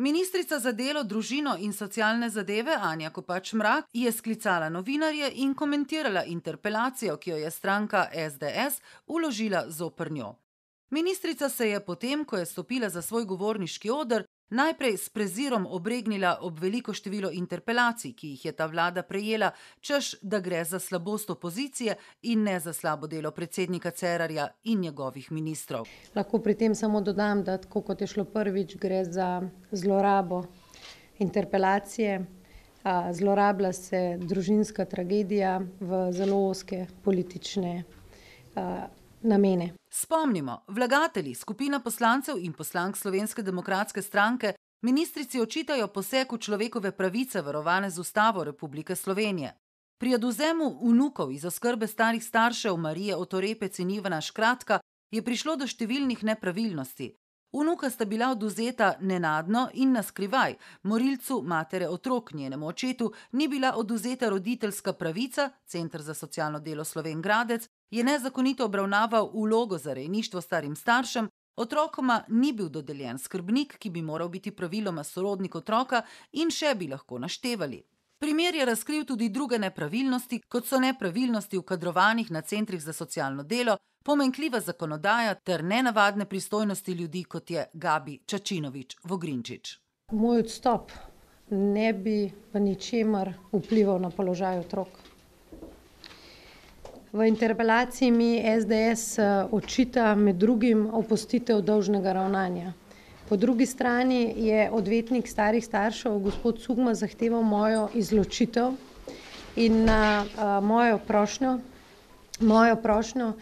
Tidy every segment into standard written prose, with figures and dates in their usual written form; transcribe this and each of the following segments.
Ministrica za delo, družino in socialne zadeve Anja Kopač Mrak je sklicala novinarje in komentirala interpelacijo, ki jo je stranka SDS vložila zoper njo. Ministrica se je potem, ko je stopila za svoj govorniški oder, najprej s prezirom obregnila ob veliko število interpelacij, ki jih je ta vlada prejela, češ da gre za slabost opozicije in ne za slabo delo predsednika Cerarja in njegovih ministrov. Lahko pri tem samo dodam, da tako kot je šlo prvič, gre za zlorabo interpelacije. Zlorablja se družinska tragedija v zelo ozke politične namene. Spomnimo, vlagatelji, skupina poslancev in poslank Slovenske demokratske stranke, ministrici očitajo poseg v človekove pravice, varovane z Ustavo Republike Slovenije. Pri odvzemu vnukov iz oskrbe starih staršev Marije Otorepec in Ivana Škratka je prišlo do številnih nepravilnosti. Vnuka sta bila odvzeta nenadno in na skrivaj, morilcu matere otrok, njenemu očetu, ni bila odvzeta roditeljska pravica, Center za socialno delo Slovenj Gradec je nezakonito obravnaval vlogo za rejništvo starim staršem, otrokoma ni bil dodeljen skrbnik, ki bi moral biti praviloma sorodnik otroka, in še bi lahko naštevali. Primer je razkril tudi druge nepravilnosti, kot so nepravilnosti v kadrovanjih na centrih za socialno delo, pomanjkljiva zakonodaja ter nenavadne pristojnosti ljudi, kot je Gabi Čačinovič Vogrinčič. Moj odstop ne bi v ničemer vplival na položaj otrok. V interpelaciji mi SDS očita med drugim opustitev dolžnega ravnanja. Po drugi strani je odvetnik starih staršev, gospod Cugma, zahteval mojo izločitev in na mojo prošnjo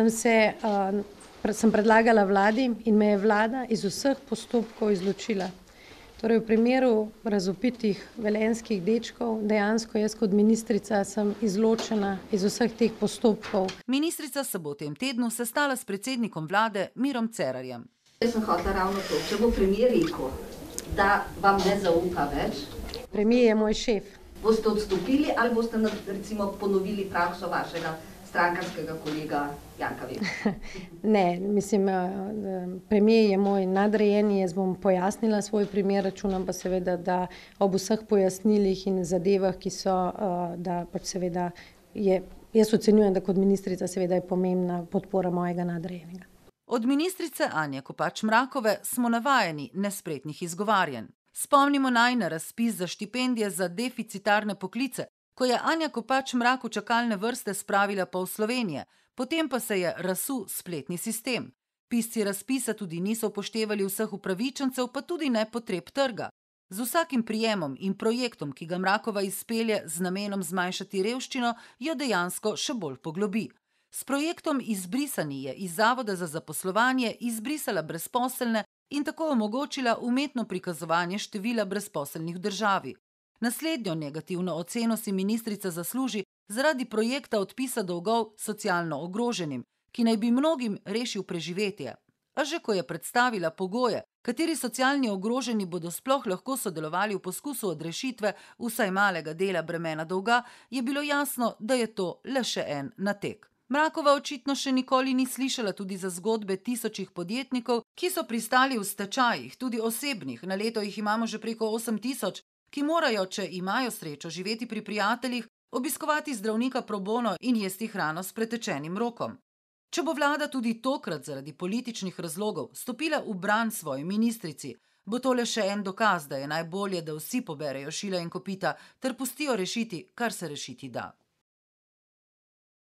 sem predlagala vladi in me je vlada iz vseh postopkov izločila. Torej v primeru razvpitih velenjskih dečkov dejansko jaz kot ministrica sem izločena iz vseh teh postopkov. Ministrica se bo v tem tednu sestala s predsednikom vlade Mirom Cerarjem. Jaz sem hotela ravno to, če bo premier rekel, da vam ne zaupa več. Premier je moj šef. Boste odstopili ali boste recimo ponovili prakso vašega strankarskega kolega Janka? Ne, mislim, premier je moj nadrejeni, jaz bom pojasnila svoj primer, računam pa seveda, da ob vseh pojasnilih in zadevah, ki so, da pač seveda jaz ocenjujem, da kot ministrica seveda je pomembna podpora mojega nadrejenega. Od ministrice Anje Kopač Mrakove smo navajeni nespretnih izgovarjanj. Spomnimo naj na razpis za štipendije za deficitarne poklice, ko je Anja Kopač Mrak v čakalne vrste spravila pol Slovenije, potem pa se je razsul spletni sistem. Pisci razpisa tudi niso upoštevali vseh upravičencev, pa tudi ne potreb trga. Z vsakim prijemom in projektom, ki ga Mrakova izpelje z namenom zmanjšati revščino, jo dejansko še bolj poglobi. S projektom Izbrisani je iz Zavoda za zaposlovanje izbrisala brezposelne in tako omogočila umetno prikazovanje števila brezposelnih v državi. Naslednjo negativno oceno si ministrica zasluži zaradi projekta odpisa dolgov socialno ogroženim, ki naj bi mnogim rešil preživetje. A že ko je predstavila pogoje, kateri socialni ogroženi bodo sploh lahko sodelovali v poskusu odrešitve vsaj malega dela bremena dolga, je bilo jasno, da je to le še en nateg. Mrakova očitno še nikoli ni slišala tudi za zgodbe tisočih podjetnikov, ki so pristali v stečajih, tudi osebnih, na leto jih imamo že preko 8.000, ki morajo, če imajo srečo živeti pri prijateljih, obiskovati zdravnika pro bono in jesti hrano s pretečenim rokom. Če bo vlada tudi tokrat zaradi političnih razlogov stopila v bran svoji ministrici, bo to le še en dokaz, da je najbolje, da vsi poberejo šila in kopita ter pustijo rešiti, kar se rešiti da.